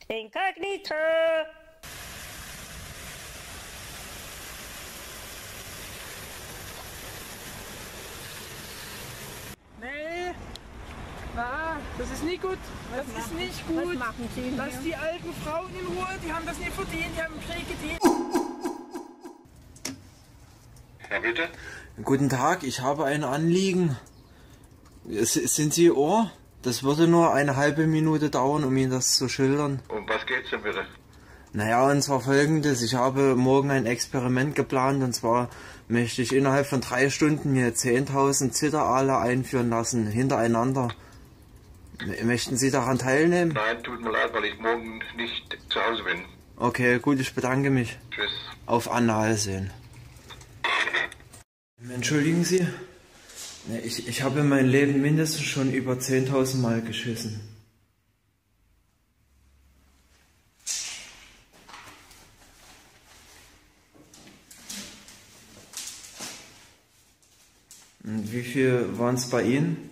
Inkognito! Nee, na, das ist nicht gut. Das ist nicht gut. Was machen Sie denn Lass hier? die alten Frauen in Ruhe, die haben das nicht verdient, die haben im Krieg gedient. Ja, bitte? Guten Tag, ich habe ein Anliegen. Sind Sie Ohr? Das würde nur eine halbe Minute dauern, um Ihnen das zu schildern. Um was geht's denn bitte? Naja, und zwar folgendes. Ich habe morgen ein Experiment geplant, und zwar möchte ich innerhalb von 3 Stunden mir 10.000 Zitteraale einführen lassen, hintereinander. Möchten Sie daran teilnehmen? Nein, tut mir leid, weil ich morgen nicht zu Hause bin. Okay, gut, ich bedanke mich. Tschüss. Auf Analsehen. Entschuldigen Sie? Ich habe in meinem Leben mindestens schon über 10.000 Mal geschissen. Und wie viel waren es bei Ihnen?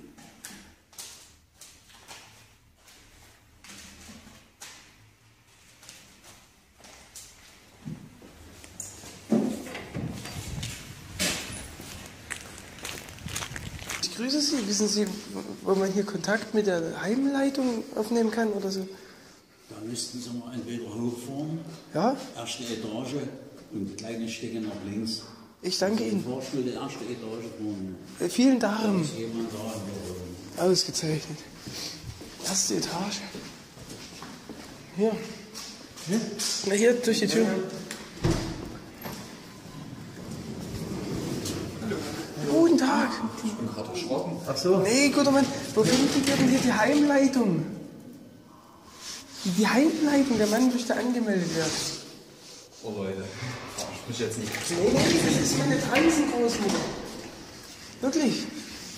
Ich grüße Sie. Wissen Sie, wo man hier Kontakt mit der Heimleitung aufnehmen kann oder so? Da müssten Sie mal entweder hochfahren, Ja? erste Etage und kleine Stücke nach links. Ich danke Also Ihnen. die Fahrstuhl, die erste Etage fahren. Vielen Dank. Ist jemand da? Ausgezeichnet. Erste Etage. Hier. Na, hier durch die Tür. Guten Tag. Ich bin gerade erschrocken. Ach so. Nee, guter Mann, wo finden wir denn hier die Heimleitung? Die Heimleitung, der Mann möchte angemeldet werden. Oh Leute, ich mich jetzt nicht. Nee, das ist meine Transengroßmutter. Wirklich.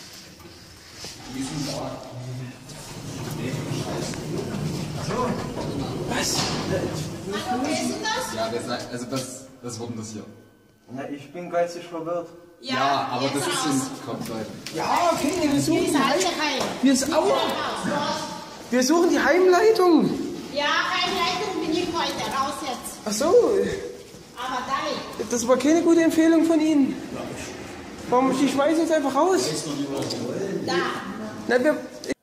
Was? Hallo, wer ist denn das? Ja, also was wird denn das hier? Na, ich bin geistig verwirrt. Ja, aber jetzt das ist raus. kommt Leute. Ja, okay, wir suchen Diese die alte Heim. Wir suchen die Heimleitung. Ja, Heimleitung bin ich heute. Raus jetzt. Ach so, Aber dein. das war keine gute Empfehlung von Ihnen. Warum, die schmeißen uns einfach raus? Da. Na, wir...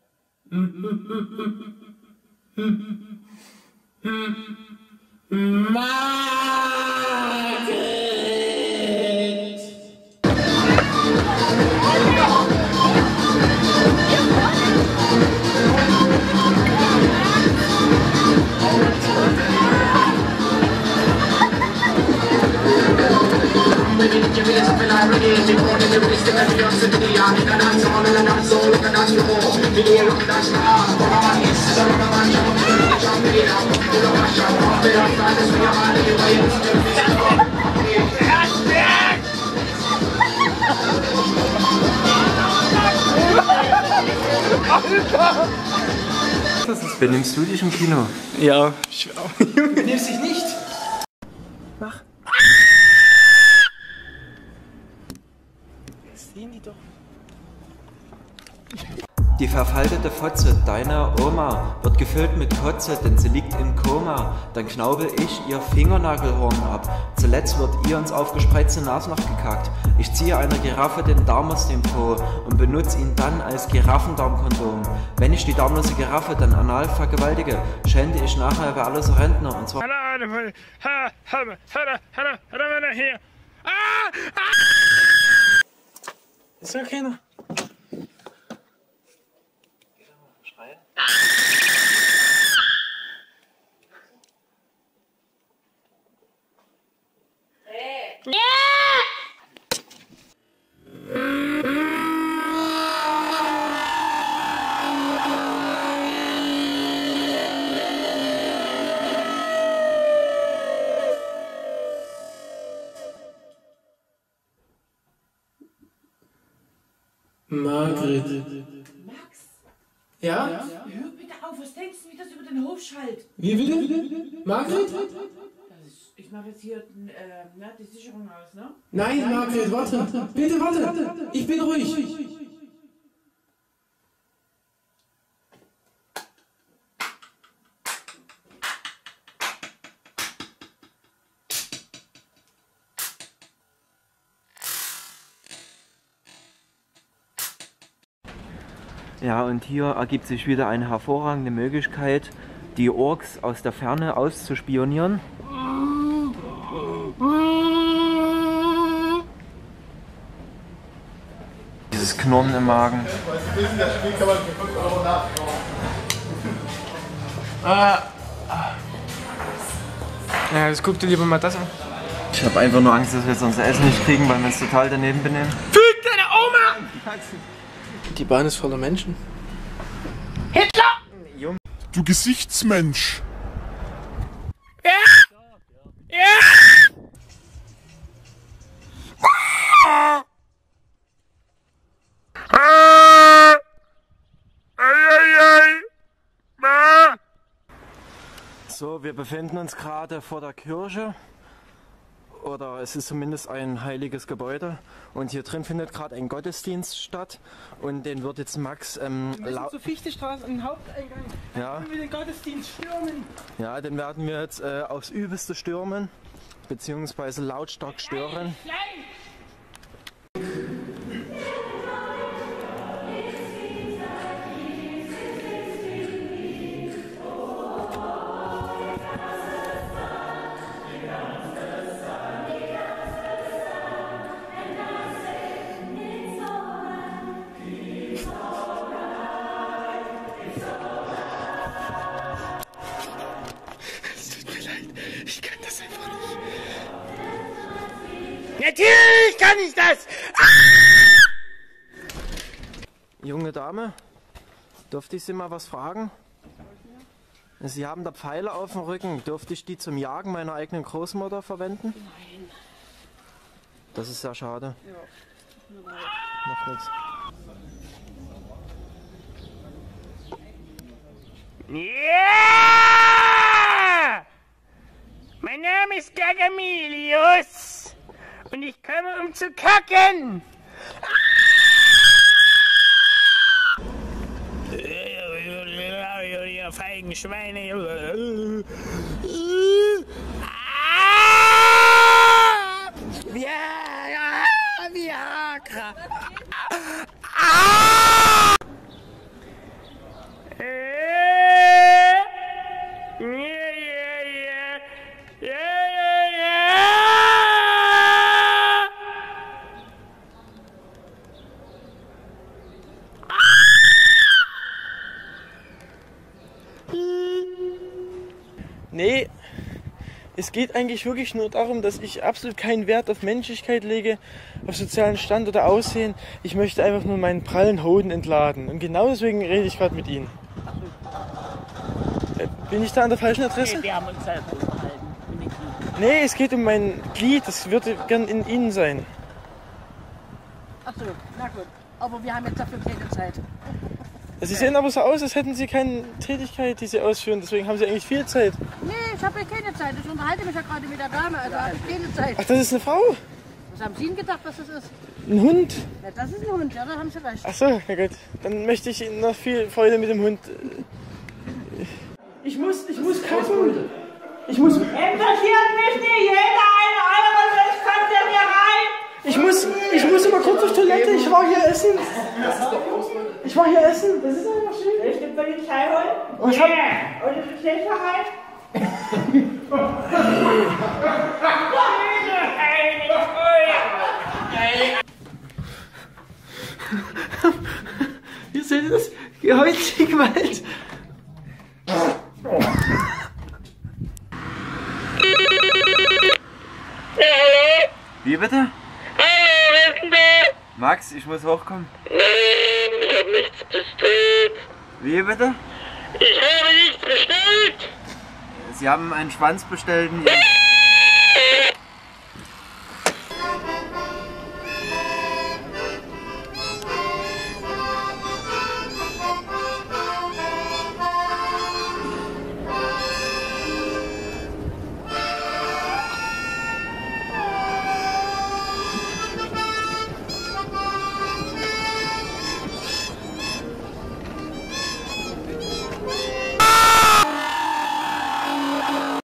Benimmst du dich im Kino? Ja, ich auch. Benimmst dich nicht. Mach. Das sehen die doch. Die verfaltete Fotze deiner Oma wird gefüllt mit Kotze, denn sie liegt im Koma. Dann knaubel ich ihr Fingernagelhorn ab. Zuletzt wird ihr ins aufgespreizte Nasenloch gekackt. Ich ziehe einer Giraffe den Darm aus dem Po und benutze ihn dann als Giraffendarmkondom. Wenn ich die darmlose Giraffe dann anal vergewaltige, schände ich nachher wehrlose Rentner, und zwar... Ist ja keiner. Margret. Max, Ja? hör bitte auf, was denkst du, wie das über den Hof schallt? Wie bitte? Margret? Ich mache jetzt hier die Sicherung aus, ne? Nein, Margret, warte. Bitte warte. Ich bin ruhig. Ja, und hier ergibt sich wieder eine hervorragende Möglichkeit, die Orks aus der Ferne auszuspionieren. Dieses Knurren im Magen. Ja, das guck dir lieber mal das an. Ich habe einfach nur Angst, dass wir jetzt unser Essen nicht kriegen, weil wir uns total daneben benehmen. Füg deine Oma! Die Bahn ist voller Menschen. Hitler! Du Gesichtsmensch! Ja! Ja! So, wir befinden uns gerade vor der Kirche. Oder es ist zumindest ein heiliges Gebäude. Und hier drin findet gerade ein Gottesdienst statt. Und den wird jetzt Max Wir sind zur Fichtestraße an den Haupteingang. Ja. Dann wir den Gottesdienst stürmen. Ja, den werden wir jetzt aufs Übelste stürmen. Beziehungsweise lautstark stören. Ich kann das einfach nicht. Natürlich kann ich das! Junge Dame, dürfte ich Sie mal was fragen? Sie haben da Pfeile auf dem Rücken. Dürfte ich die zum Jagen meiner eigenen Großmutter verwenden? Nein. Das ist sehr schade. Ja. Macht nichts. Ja! Mein Name ist Gargamelius und ich komme, um zu kacken. Ihr feigen Schweine. Viagra. Nee, es geht eigentlich wirklich nur darum, dass ich absolut keinen Wert auf Menschlichkeit lege, auf sozialen Stand oder Aussehen. Ich möchte einfach nur meinen prallen Hoden entladen. Und genau deswegen rede ich gerade mit Ihnen. Bin ich da an der falschen Adresse? Nee, wir haben uns selber unterhalten. Nee, es geht um mein Glied. Das würde gern in Ihnen sein. Achso, na gut. Aber wir haben jetzt dafür keine Zeit. Sie sehen aber so aus, als hätten Sie keine Tätigkeit, die Sie ausführen. Deswegen haben Sie eigentlich viel Zeit. Nee, ich habe ja keine Zeit. Ich unterhalte mich ja gerade mit der Dame, also habe ich keine Zeit. Ach, das ist eine Frau? Was haben Sie denn gedacht, was das ist? Ein Hund? Ja, das ist ein Hund, ja, da haben Sie recht. Ach so, ja gut. Dann möchte ich Ihnen noch viel Freude mit dem Hund. Ich muss kacken. Ich muss... Interessiert mich nicht, jeder eine eure, sonst kommt der hier rein. Ich muss immer kurz auf Toilette. Ich war hier essen. Ich war hier essen. Das ist einfach schön. Soll ich die Polizei holen? Oh, ich hab... Und du bist nicht rein? Hier seht ihr das? Häusliche Gewalt. Wie bitte? Max, ich muss hochkommen. Nein, ich habe nichts bestellt. Wie bitte? Ich habe nichts bestellt. Sie haben einen Schwanz bestellt in Ihrem